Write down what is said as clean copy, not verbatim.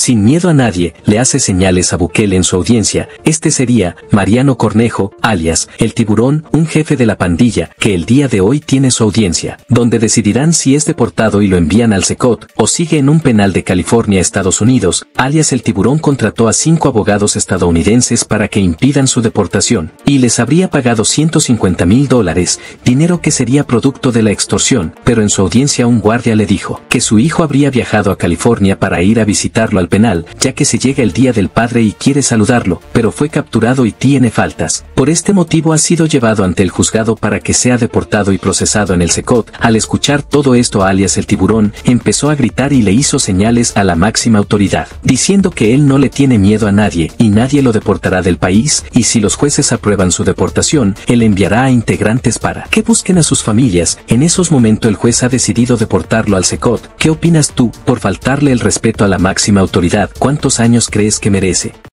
sin miedo a nadie, le hace señales a Bukele en su audiencia. Este sería Mariano Cornejo, alias El Tiburón, un jefe de la pandilla, que el día de hoy tiene su audiencia, donde decidirán si es deportado y lo envían al CECOT, o sigue en un penal de California, Estados Unidos. Alias El Tiburón contrató a 5 abogados estadounidenses para que impidan su deportación, y les habría pagado $150,000, dinero que sería producto de la extorsión, pero en su audiencia un guardia le dijo que su hijo habría viajado a California para ir a visitarlo al penal, ya que se llega el Día del Padre y quiere saludarlo, pero fue capturado y tiene faltas. Por este motivo ha sido llevado ante el juzgado para que sea deportado y procesado en el CECOT. Al escuchar todo esto, alias El Tiburón empezó a gritar y le hizo señales a la máxima autoridad, diciendo que él no le tiene miedo a nadie y nadie lo deportará del país, y si los jueces aprueban su deportación, él enviará a integrantes para que busquen a sus familias. En esos momentos el juez ha decidido deportarlo al CECOT. ¿Qué opinas tú? Por faltarle el respeto a la máxima autoridad, ¿cuántos años crees que merece?